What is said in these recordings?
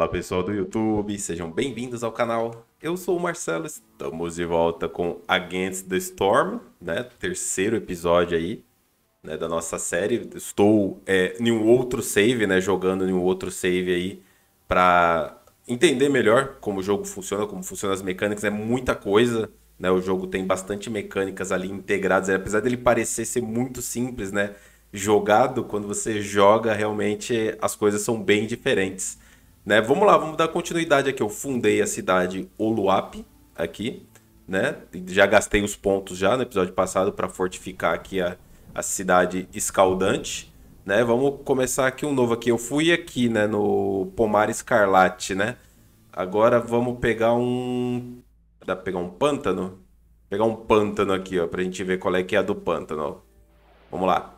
Fala pessoal do YouTube, sejam bem-vindos ao canal. Eu sou o Marcelo, estamos de volta com Against the Storm, né? Terceiro episódio aí, né, da nossa série. Estou em um outro save, né? Jogando em um outro save aí para entender melhor como o jogo funciona, como funcionam as mecânicas. É muita coisa, né? O jogo tem bastante mecânicas ali integradas, apesar dele parecer ser muito simples, né? Jogado, quando você joga, realmente as coisas são bem diferentes. Né? Vamos lá, vamos dar continuidade aqui. Eu fundei a cidade Oluape aqui, né? Já gastei os pontos já no episódio passado para fortificar aqui a cidade escaldante, né? Vamos começar aqui um novo aqui. Eu fui aqui, né, no Pomar Escarlate, né? Agora vamos pegar um... Dá pra pegar um pântano? Pegar um pântano aqui, ó, pra gente ver qual é que é a do pântano, ó. Vamos lá.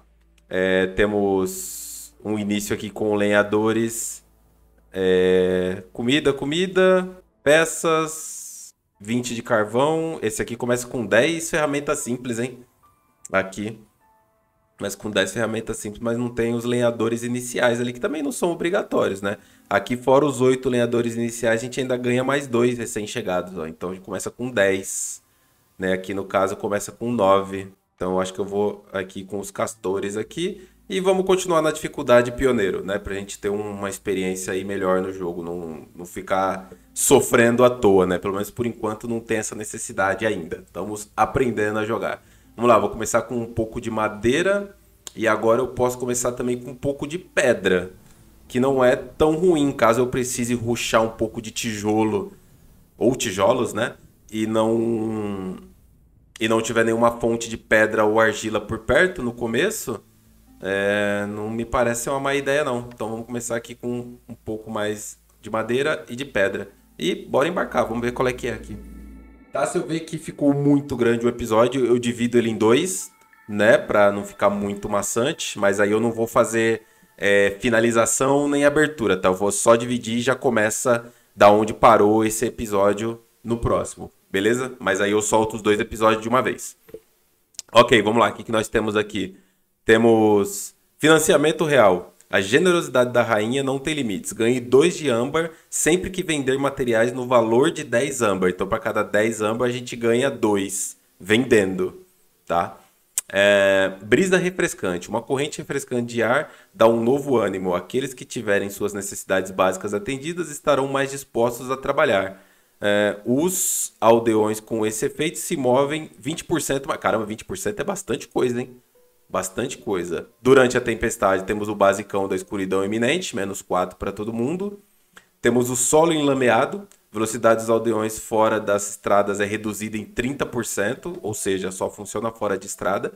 Temos um início aqui com lenhadores. Comida, peças, 20 de carvão. Esse aqui começa com 10 ferramentas simples, hein? Aqui. Começa com 10 ferramentas simples, mas não tem os lenhadores iniciais ali, que também não são obrigatórios, né? Aqui, fora os 8 lenhadores iniciais, a gente ainda ganha mais 2 recém-chegados, ó. Então, a gente começa com 10, né? Aqui, no caso, começa com 9. Então, eu acho que eu vou aqui com os castores aqui. E vamos continuar na dificuldade pioneiro, né? Pra gente ter uma experiência aí melhor no jogo. Não ficar sofrendo à toa, né? Pelo menos por enquanto não tem essa necessidade ainda. Estamos aprendendo a jogar. Vamos lá, vou começar com um pouco de madeira. E agora eu posso começar também com um pouco de pedra. Que não é tão ruim, caso eu precise rushar um pouco de tijolo. Ou tijolos, né? E não tiver nenhuma fonte de pedra ou argila por perto no começo, não me parece ser uma má ideia não. Então vamos começar aqui com um pouco mais de madeira e de pedra. E bora embarcar, vamos ver qual é que é aqui. Tá, se eu ver que ficou muito grande o episódio, eu divido ele em dois, né? Pra não ficar muito maçante, mas aí eu não vou fazer finalização nem abertura, tá? Eu vou só dividir e já começa da onde parou esse episódio no próximo, beleza? Mas aí eu solto os dois episódios de uma vez. Ok, vamos lá, o que nós temos aqui? Temos financiamento real. A generosidade da rainha não tem limites. Ganhe 2 de âmbar sempre que vender materiais no valor de 10 âmbar. Então, para cada 10 âmbar, a gente ganha 2 vendendo, tá? Brisa refrescante. Uma corrente refrescante de ar dá um novo ânimo. Aqueles que tiverem suas necessidades básicas atendidas estarão mais dispostos a trabalhar. Os aldeões com esse efeito se movem 20%. Mas, caramba, 20% é bastante coisa, hein? Bastante coisa. Durante a tempestade, temos o basicão da escuridão iminente, -4 para todo mundo. Temos o solo enlameado. Velocidade dos aldeões fora das estradas é reduzida em 30%, ou seja, só funciona fora de estrada.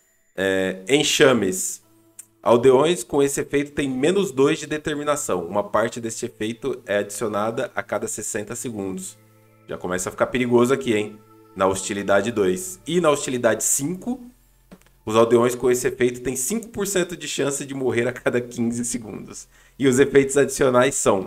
Enxames. Aldeões com esse efeito têm -2 de determinação. Uma parte deste efeito é adicionada a cada 60 segundos. Já começa a ficar perigoso aqui, hein? Na hostilidade 2. E na hostilidade 5... os aldeões com esse efeito têm 5% de chance de morrer a cada 15 segundos. E os efeitos adicionais são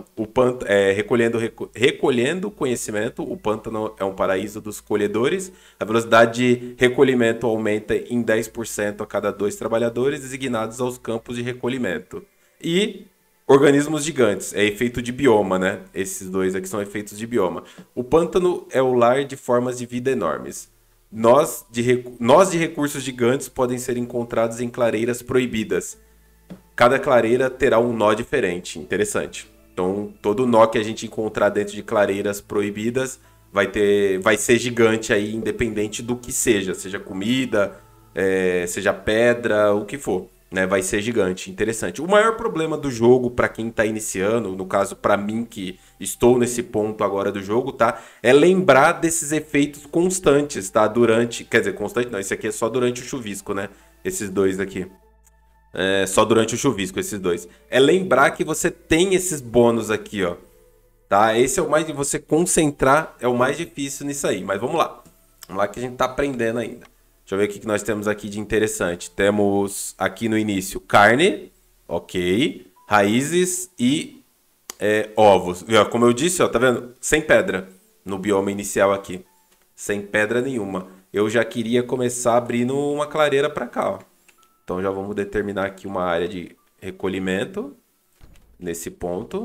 recolhendo conhecimento. O pântano é um paraíso dos colhedores. A velocidade de recolhimento aumenta em 10% a cada 2 trabalhadores designados aos campos de recolhimento. E organismos gigantes. É efeito de bioma, né? Esses dois aqui são efeitos de bioma. O pântano é o lar de formas de vida enormes. Nós de recursos gigantes podem ser encontrados em clareiras proibidas. Cada clareira terá um nó diferente. Interessante. Então, todo nó que a gente encontrar dentro de clareiras proibidas vai ser gigante aí, independente do que seja. Seja comida, seja pedra, o que for. Né? Vai ser gigante. Interessante. O maior problema do jogo, para quem está iniciando, no caso, para mim que estou nesse ponto agora do jogo, tá? É lembrar desses efeitos constantes, tá? Quer dizer, constante não, esse aqui é só durante o chuvisco, né? Esses dois aqui. Só durante o chuvisco, esses dois. É lembrar que você tem esses bônus aqui, ó. Tá? Esse é o mais de você concentrar, é o mais difícil nisso aí. Mas vamos lá. Vamos lá que a gente tá aprendendo ainda. Deixa eu ver o que nós temos aqui de interessante. Temos aqui no início carne, ok. Raízes e ovos. Como eu disse, ó, tá vendo? Sem pedra no bioma inicial aqui. Sem pedra nenhuma. Eu já queria começar abrindo uma clareira para cá, ó. Então já vamos determinar aqui uma área de recolhimento nesse ponto.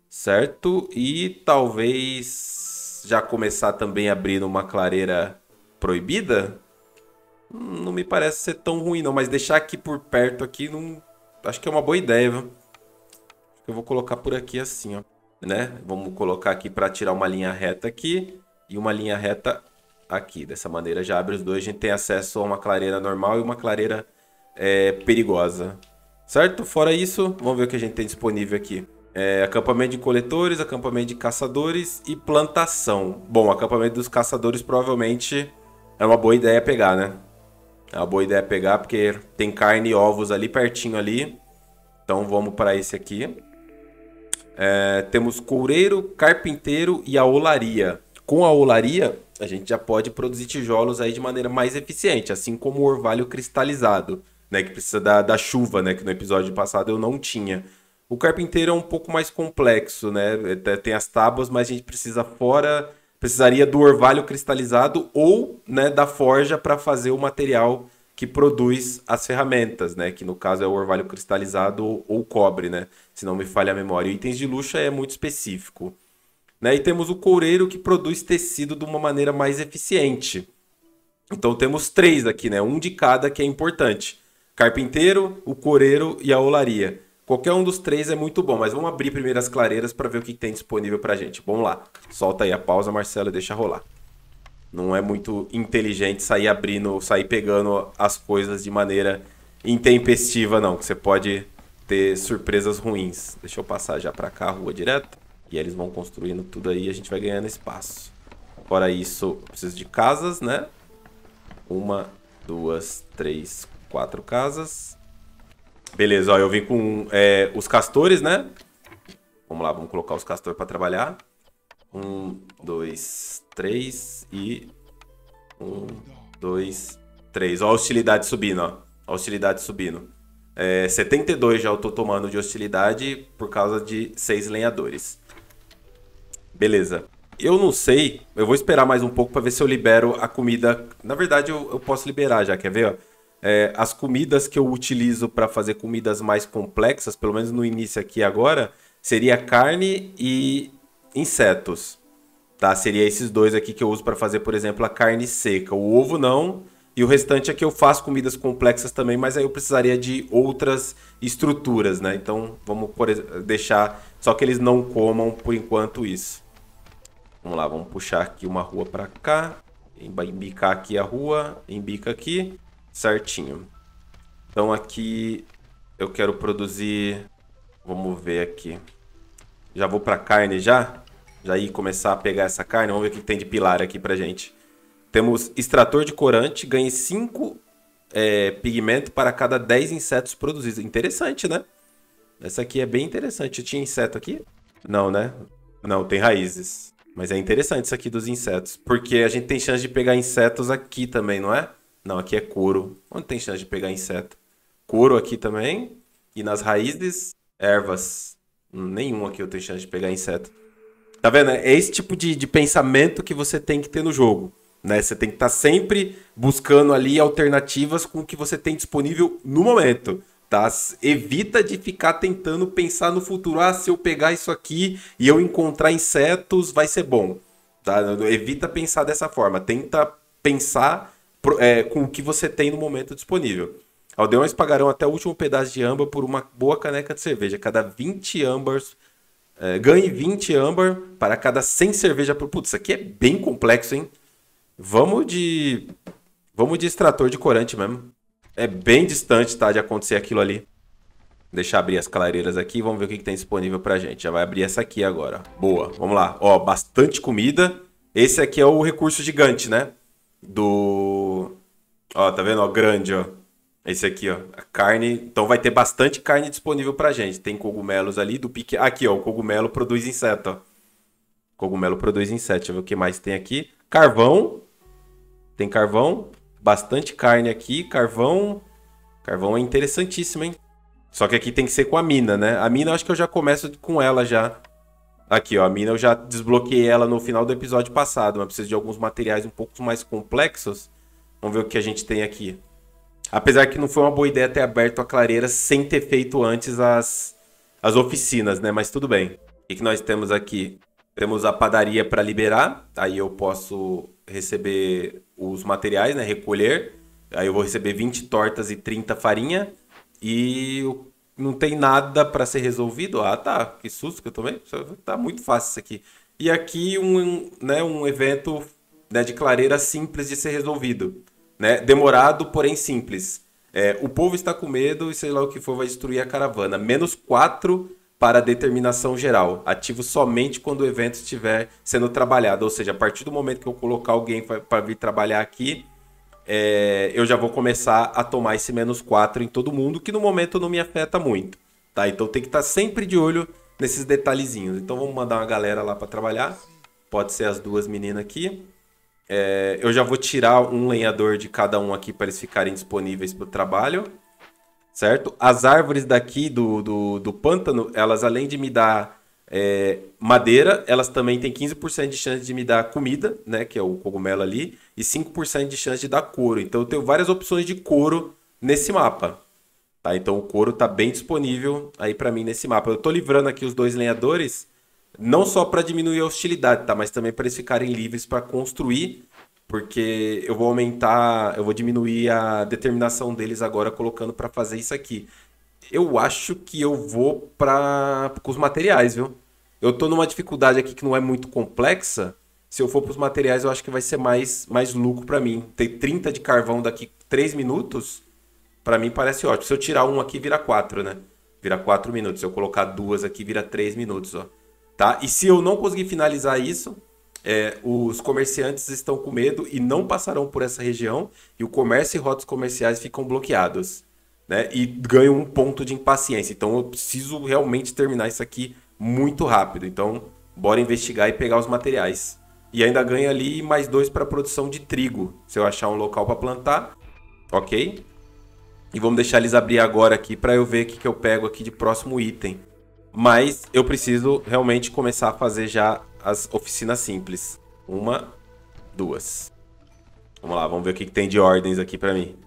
certo? E talvez já começar também abrindo uma clareira proibida? Não me parece ser tão ruim não, mas deixar aqui por perto aqui, não... acho que é uma boa ideia, viu? Eu vou colocar por aqui assim, ó, né? Vamos colocar aqui para tirar uma linha reta aqui e uma linha reta aqui. Dessa maneira já abre os dois, a gente tem acesso a uma clareira normal e uma clareira perigosa. Certo? Fora isso, vamos ver o que a gente tem disponível aqui. Acampamento de coletores, acampamento de caçadores e plantação. Bom, acampamento dos caçadores provavelmente é uma boa ideia pegar, né? É uma boa ideia pegar porque tem carne e ovos ali pertinho ali. Então vamos para esse aqui. Temos coureiro, carpinteiro e a olaria. Com a olaria, a gente já pode produzir tijolos aí de maneira mais eficiente, assim como o orvalho cristalizado, né, que precisa da chuva, né, que no episódio passado eu não tinha. O carpinteiro é um pouco mais complexo, né? Tem as tábuas, mas a gente precisaria do orvalho cristalizado ou, né, da forja para fazer o material que produz as ferramentas, né? Que no caso é o orvalho cristalizado ou cobre, né? Se não me falha a memória. E itens de luxo é muito específico, né? E temos o coureiro que produz tecido de uma maneira mais eficiente. Então temos 3 aqui, né? Um de cada que é importante. Carpinteiro, o coureiro e a olaria. Qualquer um dos 3 é muito bom, mas vamos abrir primeiro as clareiras para ver o que tem disponível pra gente. Vamos lá. Solta aí a pausa, Marcelo, e deixa rolar. Não é muito inteligente sair abrindo, sair pegando as coisas de maneira intempestiva, não. Que você pode ter surpresas ruins. Deixa eu passar já pra cá a rua direto. E aí eles vão construindo tudo aí e a gente vai ganhando espaço. Fora isso, eu preciso de casas, né? 1, 2, 3, 4 casas. Beleza, ó, eu vim com os castores, né? Vamos lá, vamos colocar os castores pra trabalhar. 1, 2, 3 e 1, 2, 3. Ó a hostilidade subindo, ó. A hostilidade subindo. 72 já eu tô tomando de hostilidade por causa de 6 lenhadores. Beleza. Eu não sei, eu vou esperar mais um pouco pra ver se eu libero a comida. Na verdade, eu posso liberar já, quer ver, ó? As comidas que eu utilizo pra fazer comidas mais complexas, pelo menos no início aqui agora, seria carne e insetos, tá? Seria esses 2 aqui que eu uso para fazer, por exemplo, a carne seca. O ovo não, e o restante aqui eu faço comidas complexas também, mas aí eu precisaria de outras estruturas, né? Então vamos deixar só que eles não comam por enquanto isso. Vamos lá, vamos puxar aqui uma rua para cá, embicar aqui a rua, embica aqui, certinho. Então aqui eu quero produzir, vamos ver aqui. Já vou pra carne já. Já ir começar a pegar essa carne. Vamos ver o que tem de pilar aqui pra gente. Temos extrator de corante. Ganhe 5 pigmento para cada 10 insetos produzidos. Interessante, né? Essa aqui é bem interessante. Tinha inseto aqui? Não, né? Não, tem raízes. Mas é interessante isso aqui dos insetos. Porque a gente tem chance de pegar insetos aqui também, não é? Não, aqui é couro. Onde tem chance de pegar inseto? Couro aqui também. E nas raízes, ervas. Nenhum aqui eu tenho chance de pegar inseto. Tá vendo? É esse tipo de pensamento que você tem que ter no jogo, né? Você tem que estar sempre buscando ali alternativas com o que você tem disponível no momento, tá? Evita de ficar tentando pensar no futuro. Ah, se eu pegar isso aqui e eu encontrar insetos, vai ser bom, tá? Evita pensar dessa forma. Tenta pensar com o que você tem no momento disponível. Aldeões pagarão até o último pedaço de âmbar por uma boa caneca de cerveja. Cada 20 âmbars... ganhe 20 âmbar para cada 100 cerveja. Putz, isso aqui é bem complexo, hein? Vamos de extrator de corante mesmo. É bem distante, tá, de acontecer aquilo ali. Deixa eu abrir as clareiras aqui. Vamos ver o que tem disponível pra gente. Já vai abrir essa aqui agora. Boa, vamos lá. Ó, bastante comida. Esse aqui é o recurso gigante, né? Ó, tá vendo? Ó, grande, ó. Esse aqui, ó, a carne. Então vai ter bastante carne disponível pra gente. Tem cogumelos ali do pique. Aqui, ó, o cogumelo produz inseto, ó. Cogumelo produz inseto. Deixa eu ver o que mais tem aqui. Carvão. Tem carvão. Bastante carne aqui. Carvão. Carvão é interessantíssimo, hein? Só que aqui tem que ser com a mina, né? A mina eu acho que eu já começo com ela já. Aqui, ó, a mina eu já desbloqueei ela no final do episódio passado. Mas preciso de alguns materiais um pouco mais complexos. Vamos ver o que a gente tem aqui. Apesar que não foi uma boa ideia ter aberto a clareira sem ter feito antes as oficinas, né? Mas tudo bem. que nós temos aqui? Temos a padaria para liberar. Aí eu posso receber os materiais, né? Recolher. Aí eu vou receber 20 tortas e 30 farinha. E não tem nada para ser resolvido. Ah, tá. Que susto que eu tomei. Tá muito fácil isso aqui. E aqui né, um evento, né, de clareira simples de ser resolvido. Né? Demorado, porém simples. O povo está com medo e sei lá o que for vai destruir a caravana. -4 para determinação geral. Ativo somente quando o evento estiver sendo trabalhado. Ou seja, a partir do momento que eu colocar alguém para vir trabalhar aqui, eu já vou começar a tomar esse -4 em todo mundo, que no momento não me afeta muito. Tá? Então tem que estar sempre de olho nesses detalhezinhos. Então vamos mandar uma galera lá para trabalhar. Pode ser as duas meninas aqui. Eu já vou tirar um lenhador de cada um aqui para eles ficarem disponíveis para o trabalho. Certo? As árvores daqui do pântano, elas além de me dar madeira, elas também têm 15% de chance de me dar comida, né? Que é o cogumelo ali. E 5% de chance de dar couro. Então eu tenho várias opções de couro nesse mapa. Tá? Então o couro está bem disponível aí para mim nesse mapa. Eu estou livrando aqui os 2 lenhadores, não só para diminuir a hostilidade, tá? Mas também para eles ficarem livres para construir, porque eu vou diminuir a determinação deles agora colocando para fazer isso aqui. Eu acho que eu vou com os materiais, viu? Eu tô numa dificuldade aqui que não é muito complexa. Se eu for para os materiais, eu acho que vai ser mais lucro para mim. Ter 30 de carvão daqui 3 minutos, para mim parece ótimo. Se eu tirar um aqui, vira 4, né? Vira 4 minutos. Se eu colocar 2 aqui, vira 3 minutos, ó. Tá? E se eu não conseguir finalizar isso, os comerciantes estão com medo e não passarão por essa região, e o comércio e rotas comerciais ficam bloqueados, né? E ganham um ponto de impaciência. Então eu preciso realmente terminar isso aqui muito rápido. Então bora investigar e pegar os materiais. E ainda ganha ali mais 2 para produção de trigo, se eu achar um local para plantar. Ok? E vamos deixar eles abrir agora aqui para eu ver o que eu pego aqui de próximo item. Mas eu preciso realmente começar a fazer já as oficinas simples. 1, 2. Vamos lá, vamos ver o que tem de ordens aqui pra mim.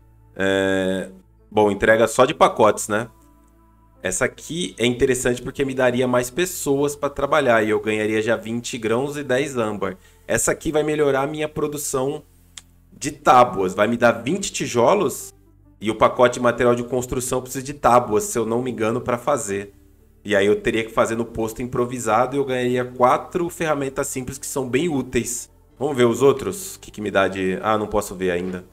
Bom, entrega só de pacotes, né? Essa aqui é interessante porque me daria mais pessoas para trabalhar. E eu ganharia já 20 grãos e 10 âmbar. Essa aqui vai melhorar a minha produção de tábuas. Vai me dar 20 tijolos. E o pacote de material de construção precisa de tábuas, se eu não me engano, para fazer. E aí eu teria que fazer no posto improvisado e eu ganharia 4 ferramentas simples que são bem úteis. Vamos ver os outros? O que me dá de... Ah, não posso ver ainda.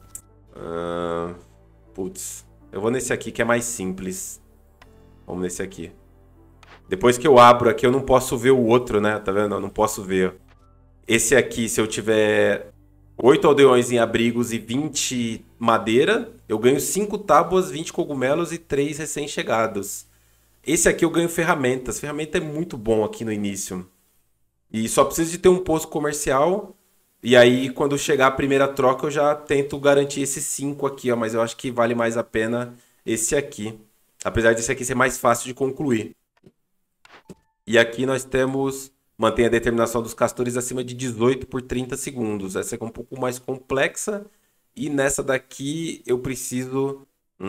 Putz. Eu vou nesse aqui que é mais simples. Vamos nesse aqui. Depois que eu abro aqui eu não posso ver o outro, né? Tá vendo? Eu não posso ver. Esse aqui, se eu tiver 8 aldeões em abrigos e 20 madeira, eu ganho 5 tábuas, 20 cogumelos e 3 recém-chegados. Esse aqui eu ganho ferramentas. Ferramenta é muito bom aqui no início. E só preciso de ter um posto comercial. E aí, quando chegar a primeira troca, eu já tento garantir esses 5 aqui, ó. Mas eu acho que vale mais a pena esse aqui. Apesar desse aqui ser mais fácil de concluir. E aqui nós temos... Mantém a determinação dos castores acima de 18 por 30 segundos. Essa é um pouco mais complexa. E nessa daqui eu preciso...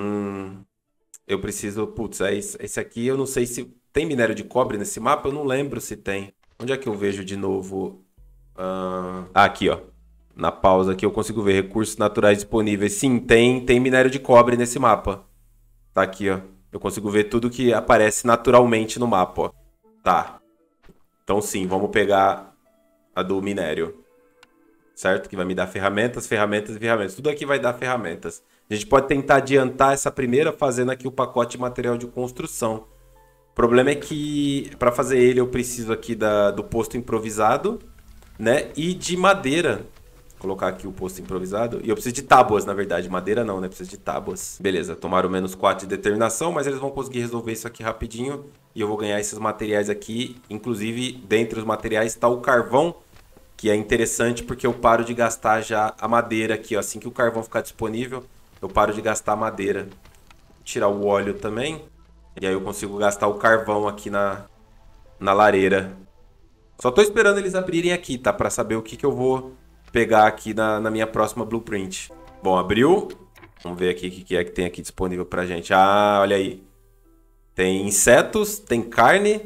Putz, esse aqui eu não sei se... Tem minério de cobre nesse mapa? Eu não lembro se tem. Onde é que eu vejo de novo? Aqui, ó. Na pausa aqui eu consigo ver recursos naturais disponíveis. Sim, tem minério de cobre nesse mapa. Tá aqui, ó. Eu consigo ver tudo que aparece naturalmente no mapa, ó. Tá. Então sim, vamos pegar a do minério. Certo? Que vai me dar ferramentas, ferramentas e ferramentas. Tudo aqui vai dar ferramentas. A gente pode tentar adiantar essa primeira fazendo aqui o pacote de material de construção. O problema é que para fazer ele eu preciso aqui do posto improvisado, né? E de madeira. Vou colocar aqui o posto improvisado. E eu preciso de tábuas, na verdade. Madeira não, né? Preciso de tábuas. Beleza, tomaram -4 de determinação, mas eles vão conseguir resolver isso aqui rapidinho. E eu vou ganhar esses materiais aqui. Inclusive, dentre os materiais está o carvão, que é interessante porque eu paro de gastar já a madeira aqui, ó. Assim que o carvão ficar disponível, eu paro de gastar a madeira. Vou tirar o óleo também. E aí eu consigo gastar o carvão aqui na lareira. Só tô esperando eles abrirem aqui, tá? Pra saber o que eu vou pegar aqui na minha próxima blueprint. Bom, abriu. Vamos ver aqui o que é que tem aqui disponível pra gente. Ah, olha aí. Tem insetos, tem carne,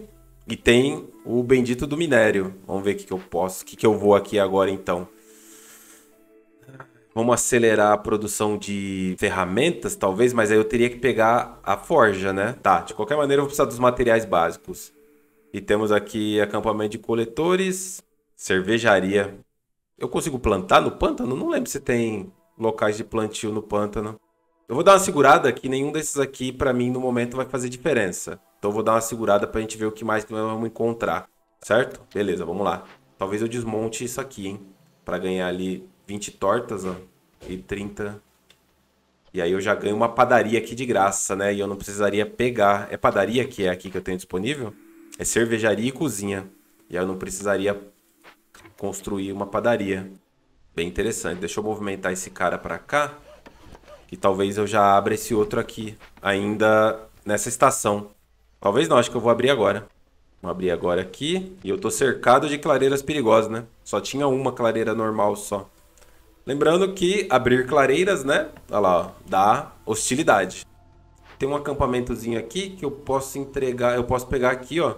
E tem o bendito do minério. Vamos ver o que eu posso. O que eu vou aqui agora, então. Vamos acelerar a produção de ferramentas, talvez, mas aí eu teria que pegar a forja, né? Tá, de qualquer maneira eu vou precisar dos materiais básicos. E temos aqui acampamento de coletores, cervejaria. Eu consigo plantar no pântano? Não lembro se tem locais de plantio no pântano. Eu vou dar uma segurada que nenhum desses aqui, pra mim, no momento vai fazer diferença. Então eu vou dar uma segurada pra gente ver o que mais que nós vamos encontrar. Certo? Beleza, vamos lá. Talvez eu desmonte isso aqui, hein? Pra ganhar ali 20 tortas, ó, e 30. E aí eu já ganho uma padaria aqui de graça, né? E eu não precisaria pegar. É padaria que é aqui que eu tenho disponível? É cervejaria e cozinha. E aí eu não precisaria construir uma padaria. Bem interessante. Deixa eu movimentar esse cara pra cá. E talvez eu já abra esse outro aqui. Ainda nessa estação. Talvez não, acho que eu vou abrir agora. Vou abrir agora aqui. E eu tô cercado de clareiras perigosas, né? Só tinha uma clareira normal só. Lembrando que abrir clareiras, né? Olha lá, ó, dá hostilidade. Tem um acampamentozinho aqui que eu posso entregar. Eu posso pegar aqui, ó.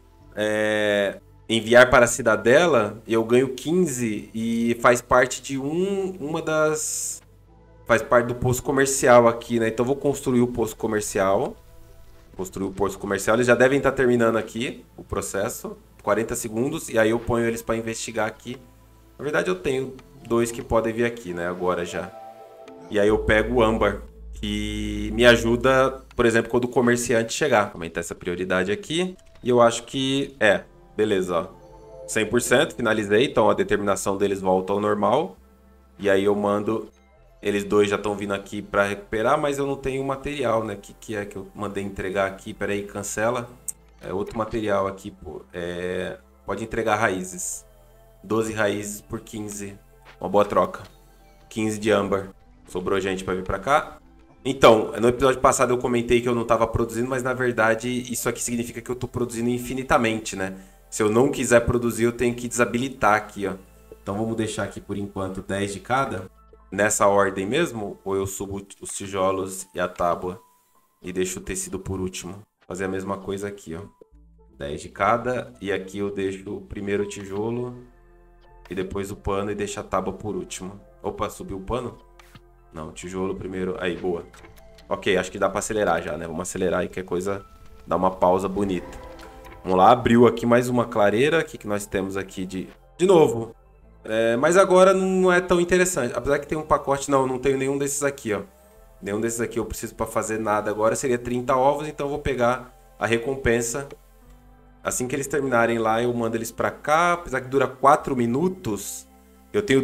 Enviar para a cidadela. E eu ganho 15 e faz parte de uma das. Faz parte do posto comercial aqui, né? Então eu vou construir o posto comercial. Construir o posto comercial. Eles já devem estar terminando aqui o processo. 40 segundos. E aí eu ponho eles para investigar aqui. Na verdade eu tenho 2 que podem vir aqui, né? Agora já. E aí eu pego o âmbar. Que me ajuda, por exemplo, quando o comerciante chegar. Vou aumentar essa prioridade aqui. E eu acho que... beleza, ó. 100%, finalizei. Então a determinação deles volta ao normal. E aí eu mando... Eles 2 já estão vindo aqui para recuperar, mas eu não tenho material, né? Que é que eu mandei entregar aqui? Pera aí, cancela. É outro material aqui, pô. Pode entregar raízes. 12 raízes por 15. Uma boa troca. 15 de âmbar. Sobrou gente para vir para cá. Então, no episódio passado eu comentei que eu não estava produzindo, mas na verdade isso aqui significa que eu estou produzindo infinitamente, né? Se eu não quiser produzir, eu tenho que desabilitar aqui, ó. Então vamos deixar aqui por enquanto 10 de cada. Nessa ordem mesmo? Ou eu subo os tijolos e a tábua e deixo o tecido por último? Fazer a mesma coisa aqui, ó. 10 de cada. E aqui eu deixo o primeiro tijolo e depois o pano e deixo a tábua por último. Opa, subiu o pano? Não, tijolo primeiro. Aí, boa. Ok, acho que dá pra acelerar já, né? Vamos acelerar aí que é coisa... Dá uma pausa bonita. Vamos lá, abriu aqui mais uma clareira. O que nós temos aqui de... De novo. Mas agora não é tão interessante. Apesar que tem um pacote... Não tenho nenhum desses aqui, ó. Nenhum desses aqui eu preciso pra fazer nada agora. Seria 30 ovos, então eu vou pegar a recompensa. Assim que eles terminarem lá, eu mando eles pra cá. Apesar que dura 4 minutos, eu tenho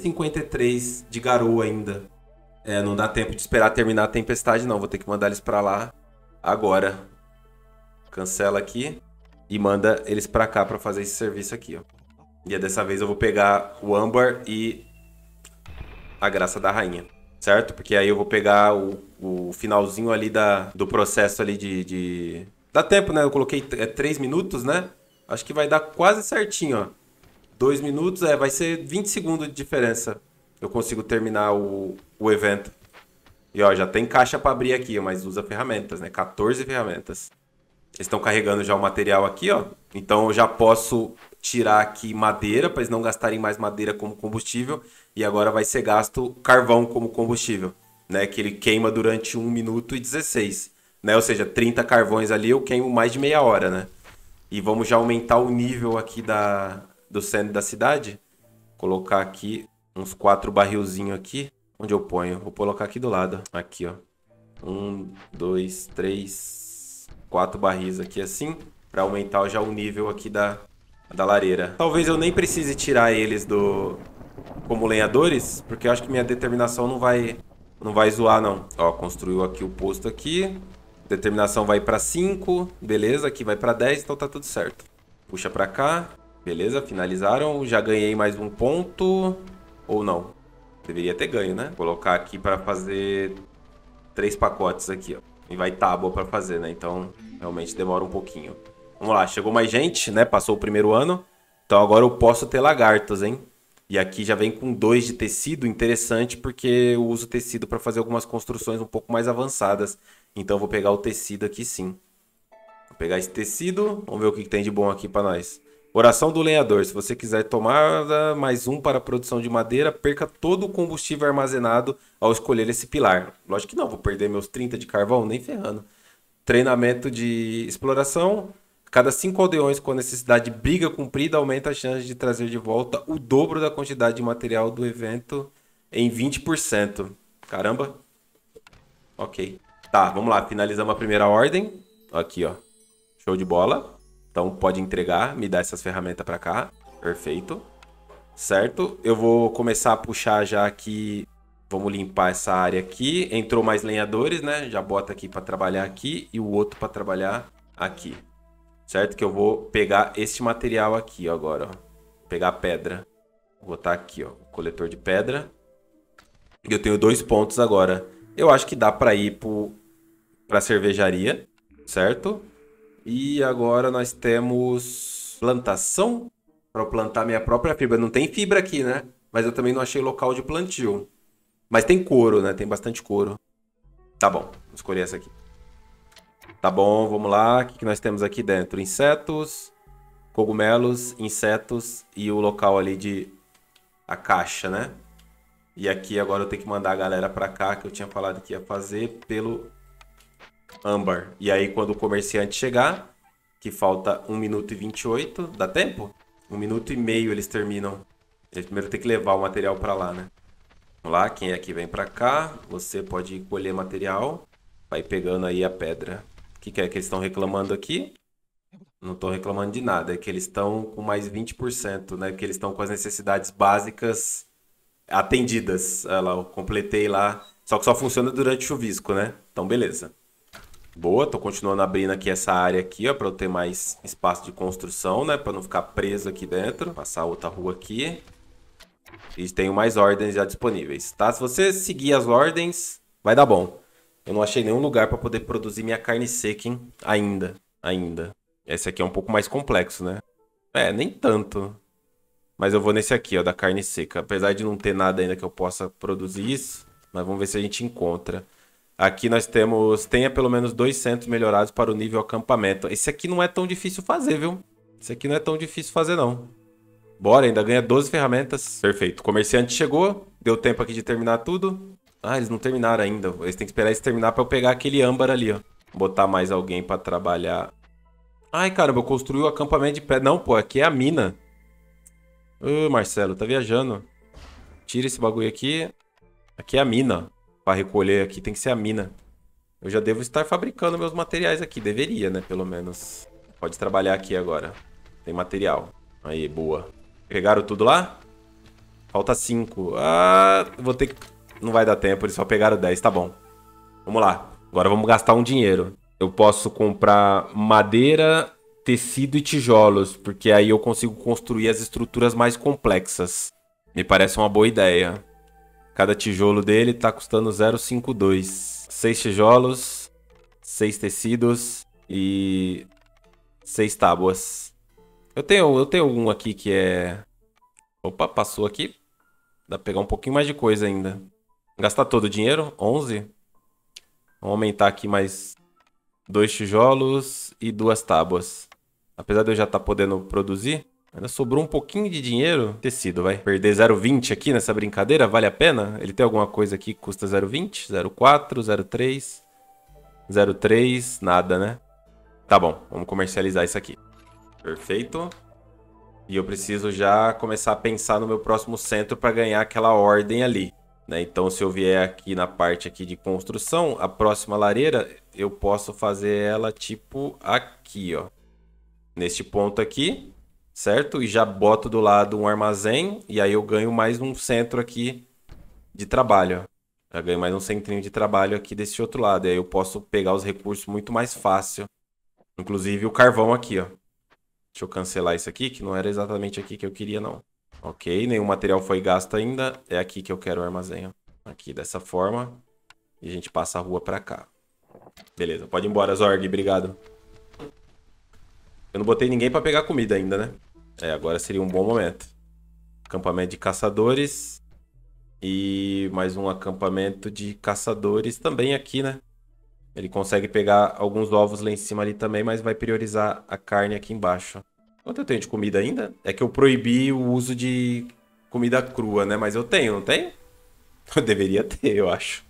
2,53 de garoa ainda. Não dá tempo de esperar terminar a tempestade, não. Vou ter que mandar eles pra lá agora. Cancela aqui e manda eles pra cá pra fazer esse serviço aqui, ó. E dessa vez eu vou pegar o âmbar e a graça da rainha, certo? Porque aí eu vou pegar o finalzinho ali do processo ali de... Dá tempo, né? Eu coloquei 3 minutos, né? Acho que vai dar quase certinho, ó. 2 minutos, vai ser 20 segundos de diferença. Eu consigo terminar o evento. E ó, já tem caixa para abrir aqui, mas usa ferramentas, né? 14 ferramentas. Eles estão carregando já o material aqui, ó. Então eu já posso tirar aqui madeira, para eles não gastarem mais madeira como combustível. E agora vai ser gasto carvão como combustível, né? Que ele queima durante 1 minuto e 16. Né? Ou seja, 30 carvões ali eu queimo mais de meia hora, né? E vamos já aumentar o nível aqui do centro da cidade. Colocar aqui uns 4 barrilzinhos aqui. Onde eu ponho? Vou colocar aqui do lado. Aqui, ó. 1, 2, 3, 4 barris aqui assim. Para aumentar já o nível aqui da lareira. Talvez eu nem precise tirar eles como lenhadores. Porque eu acho que minha determinação não vai zoar, não. Ó, construiu aqui o posto aqui. Determinação vai para 5. Beleza, aqui vai para 10. Então tá tudo certo. Puxa para cá. Beleza, finalizaram. Já ganhei mais um ponto. Ou não? Deveria ter ganho, né? Vou colocar aqui para fazer 3 pacotes aqui, ó. E vai tábua para fazer, né? Então, realmente demora um pouquinho. Vamos lá, chegou mais gente, né? Passou o primeiro ano. Então agora eu posso ter lagartos, hein? E aqui já vem com 2 de tecido. Interessante porque eu uso tecido para fazer algumas construções um pouco mais avançadas. Então eu vou pegar o tecido aqui sim. Vou pegar esse tecido. Vamos ver o que tem de bom aqui pra nós. Oração do lenhador. Se você quiser tomar mais um para a produção de madeira, perca todo o combustível armazenado ao escolher esse pilar. Lógico que não, vou perder meus 30 de carvão, nem ferrando. Treinamento de exploração. Cada 5 aldeões com a necessidade de briga cumprida aumenta a chance de trazer de volta o dobro da quantidade de material do evento em 20%. Caramba. Ok. Tá, vamos lá. Finalizamos a primeira ordem. Aqui, ó. Show de bola. Então pode entregar, me dá essas ferramentas pra cá. Perfeito. Certo? Eu vou começar a puxar já aqui. Vamos limpar essa área aqui. Entrou mais lenhadores, né? Já bota aqui pra trabalhar aqui e o outro pra trabalhar aqui. Certo? Que eu vou pegar este material aqui, ó, agora, ó. Pegar a pedra. Vou botar aqui, ó, o coletor de pedra. E eu tenho 2 pontos agora. Eu acho que dá pra ir pra cervejaria, certo? E agora nós temos plantação para plantar minha própria fibra. Não tem fibra aqui, né? Mas eu também não achei local de plantio. Mas tem couro, né? Tem bastante couro. Tá bom, vou escolher essa aqui. Tá bom, vamos lá. O que nós temos aqui dentro? Insetos, cogumelos, insetos e o local ali de... a caixa, né? E aqui agora eu tenho que mandar a galera pra cá, que eu tinha falado que ia fazer pelo âmbar. E aí quando o comerciante chegar, que falta 1 minuto e 28, dá tempo? 1 minuto e meio eles terminam. Eles primeiro tem que levar o material pra lá, né? Vamos lá, quem é que vem pra cá? Você pode colher material. Vai pegando aí a pedra. O que é que eles estão reclamando aqui? Não estão reclamando de nada. É que eles estão com mais 20%, né? Que eles estão com as necessidades básicas atendidas. Olha lá, eu completei lá. Só que só funciona durante o chuvisco, né? Então, beleza. Boa, tô continuando abrindo aqui essa área aqui, ó, para eu ter mais espaço de construção, né? Para não ficar preso aqui dentro. Passar outra rua aqui. E tenho mais ordens já disponíveis, tá? Se você seguir as ordens, vai dar bom. Eu não achei nenhum lugar para poder produzir minha carne seca, hein? Ainda. Esse aqui é um pouco mais complexo, né? É, nem tanto. Mas eu vou nesse aqui, ó, da carne seca. Apesar de não ter nada ainda que eu possa produzir isso, mas vamos ver se a gente encontra. Aqui nós temos... Tenha pelo menos 2 centros melhorados para o nível acampamento. Esse aqui não é tão difícil fazer, viu? Esse aqui não é tão difícil fazer, não. Bora, ainda ganha 12 ferramentas. Perfeito. O comerciante chegou. Deu tempo aqui de terminar tudo. Ah, eles não terminaram ainda. Eles têm que esperar eles terminar para eu pegar aquele âmbar ali, ó. Botar mais alguém para trabalhar. Ai, caramba, eu construí o acampamento de pedra. Não, pô, aqui é a mina. Ô, Marcelo, tá viajando. Tira esse bagulho aqui. Aqui é a mina. Pra recolher aqui tem que ser a mina. Eu já devo estar fabricando meus materiais aqui. Deveria, né? Pelo menos. Pode trabalhar aqui agora. Tem material. Aí, boa. Pegaram tudo lá? Falta 5. Ah, vou ter que... Não vai dar tempo, eles só pegaram 10. Tá bom. Vamos lá. Agora vamos gastar um dinheiro. Eu posso comprar madeira, tecido e tijolos. Porque aí eu consigo construir as estruturas mais complexas. Me parece uma boa ideia. Cada tijolo dele tá custando 0,52. 6 tijolos, 6 tecidos e 6 tábuas. Eu tenho um aqui que é... Opa, passou aqui. Dá pra pegar um pouquinho mais de coisa ainda. Gastar todo o dinheiro? 11. Vamos aumentar aqui mais 2 tijolos e 2 tábuas. Apesar de eu já estar podendo produzir, ainda sobrou um pouquinho de dinheiro. Tecido, vai. Perder 0,20 aqui nessa brincadeira, vale a pena? Ele tem alguma coisa aqui que custa 0,20? 0,4, 0,3, 0,3, nada, né? Tá bom, vamos comercializar isso aqui. Perfeito. E eu preciso já começar a pensar no meu próximo centro para ganhar aquela ordem ali, né? Então, se eu vier aqui na parte aqui de construção, a próxima lareira, eu posso fazer ela tipo aqui, ó. Neste ponto aqui, certo? E já boto do lado um armazém e aí eu ganho mais um centro aqui de trabalho, ó. Já ganho mais um centrinho de trabalho aqui desse outro lado. E aí eu posso pegar os recursos muito mais fácil. Inclusive o carvão aqui, ó. Deixa eu cancelar isso aqui, que não era exatamente aqui que eu queria, não. Ok, nenhum material foi gasto ainda. É aqui que eu quero o armazém, ó. Aqui, dessa forma. E a gente passa a rua pra cá. Beleza, pode ir embora, Zorg. Obrigado. Eu não botei ninguém pra pegar comida ainda, né? É, agora seria um bom momento. Acampamento de caçadores. E mais um acampamento de caçadores também aqui, né? Ele consegue pegar alguns ovos lá em cima ali também, mas vai priorizar a carne aqui embaixo. Quanto eu tenho de comida ainda? É que eu proibi o uso de comida crua, né? Mas eu tenho, não tenho? Eu deveria ter, eu acho.